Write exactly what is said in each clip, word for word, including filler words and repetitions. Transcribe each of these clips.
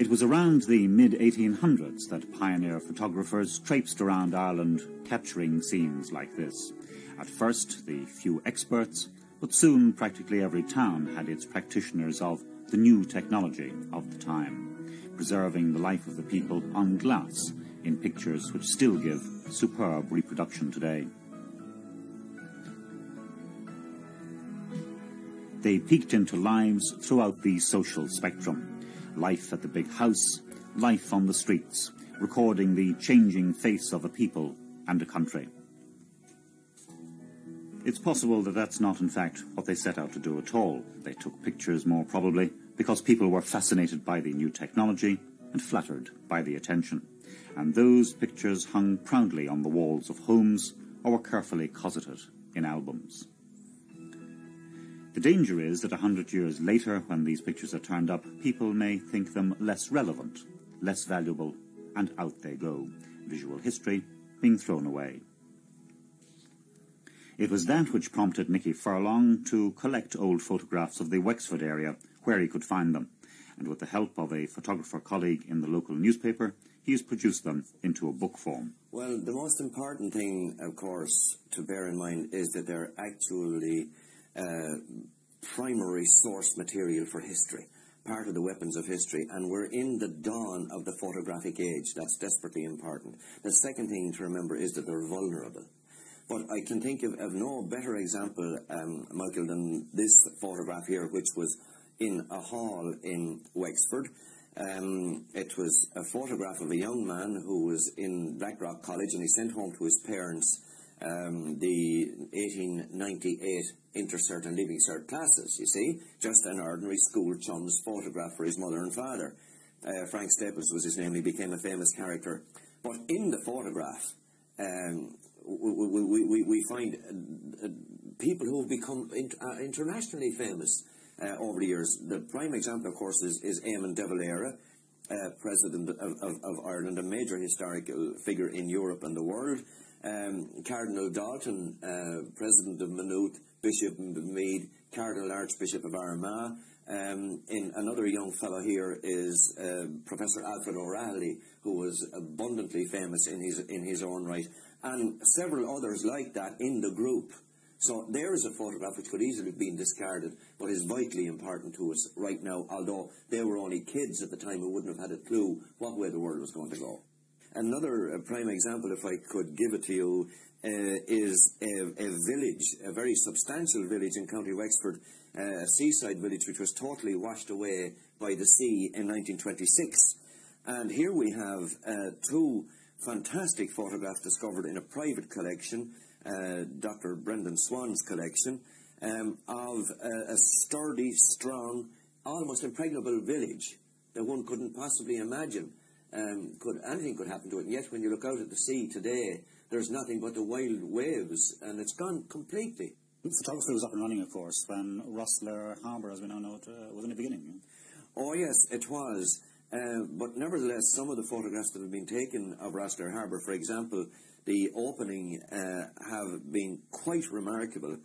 It was around the mid eighteen hundreds that pioneer photographers traipsed around Ireland capturing scenes like this. At first, the few experts, but soon practically every town had its practitioners of the new technology of the time, preserving the life of the people on glass in pictures which still give superb reproduction today. They peeked into lives throughout the social spectrum. Life at the big house, life on the streets, recording the changing face of a people and a country. It's possible that that's not, in fact, what they set out to do at all. They took pictures, more probably, because people were fascinated by the new technology and flattered by the attention. And those pictures hung proudly on the walls of homes or were carefully cosseted in albums. The danger is that a hundred years later, when these pictures are turned up, people may think them less relevant, less valuable, and out they go, visual history being thrown away. It was that which prompted Nicky Furlong to collect old photographs of the Wexford area where he could find them, and with the help of a photographer colleague in the local newspaper, he has produced them into a book form. Well, the most important thing, of course, to bear in mind is that they're actually Uh, primary source material for history, part of the weapons of history, and we're in the dawn of the photographic age. That's desperately important. The second thing to remember is that they're vulnerable. But I can think of, of no better example, um, Michael, than this photograph here, which was in a hall in Wexford. Um, it was a photograph of a young man who was in Blackrock College, and he sent home to his parents Um, the eighteen ninety-eight Intercert and Leaving Cert classes, you see, just an ordinary school chum's photograph for his mother and father. Uh, Frank Staples was his name. He became a famous character. But in the photograph, um, we, we, we, we find uh, uh, people who have become int uh, internationally famous uh, over the years. The prime example, of course, is, is Eamon de Valera, uh, President of, of, of Ireland, a major historical figure in Europe and the world. Um, Cardinal Dalton, uh, President of Maynooth, Bishop of Meath, Cardinal Archbishop of Armagh. Um, in another young fellow here is uh, Professor Alfred O'Reilly, who was abundantly famous in his in his own right, and several others like that in the group. So there is a photograph which could easily have been discarded, but is vitally important to us right now, although they were only kids at the time who wouldn't have had a clue what way the world was going to go. Another uh, prime example, if I could give it to you, uh, is a, a village, a very substantial village in County Wexford, uh, a seaside village which was totally washed away by the sea in nineteen twenty-six. And here we have uh, two fantastic photographs discovered in a private collection, uh, Doctor Brendan Swan's collection, um, of a, a sturdy, strong, almost impregnable village that one couldn't possibly imagine. Um, could anything could happen to it, and yet when you look out at the sea today, there's nothing but the wild waves, and it's gone completely. Photography was up and running, of course, when Rosslare Harbour, as we now know it, uh, was in the beginning. Oh yes, it was. Uh, but nevertheless, some of the photographs that have been taken of Rosslare Harbour, for example, the opening, uh, have been quite remarkable.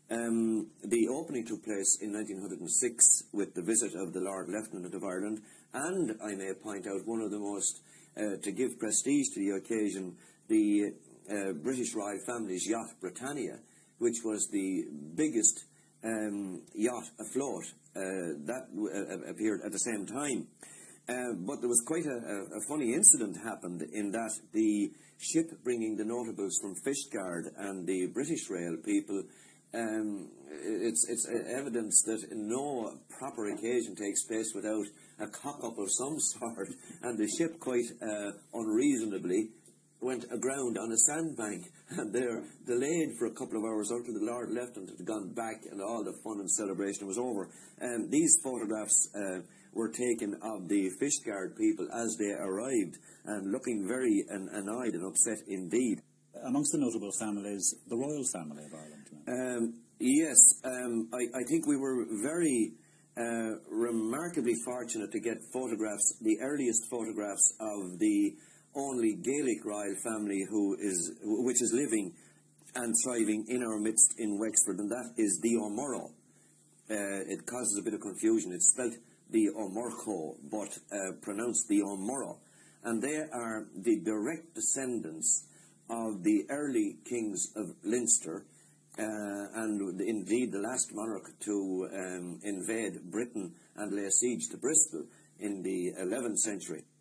Um, the opening took place in nineteen oh six with the visit of the Lord Lieutenant of Ireland, and I may point out one of the most, uh, to give prestige to the occasion, the uh, British Royal Family's yacht Britannia, which was the biggest um, yacht afloat. Uh, that uh, appeared at the same time. Uh, but there was quite a, a, a funny incident happened in that the ship bringing the notables from Fishguard and the British Rail people, Um, it's, it's evidence that no proper occasion takes place without a cock-up of some sort, and the ship quite uh, unreasonably went aground on a sandbank, and they're delayed for a couple of hours until the Lord Lieutenant had gone back and all the fun and celebration was over. And these photographs uh, were taken of the Fishguard people as they arrived, and looking very an annoyed and upset indeed. Amongst the notable families, the royal family of Ireland. Um, yes, um, I, I think we were very uh, remarkably fortunate to get photographs, the earliest photographs of the only Gaelic royal family who is, which is living and thriving in our midst in Wexford, and that is the O'Murrough. Uh, it causes a bit of confusion. It's spelt the O'Murcho, but uh, pronounced the O'Murro. And they are the direct descendants of the early kings of Leinster, uh, and indeed the last monarch to um, invade Britain and lay siege to Bristol in the eleventh century.